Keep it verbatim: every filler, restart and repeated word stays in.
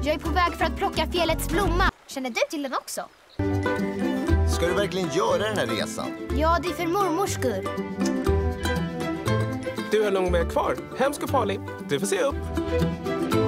Jag är på väg för att plocka fjällets blomma. Känner du till den också? Ska du verkligen göra den här resan? Ja, det är för mormors skull. Du har lång väg kvar. Hemsk och farlig. Du får se upp.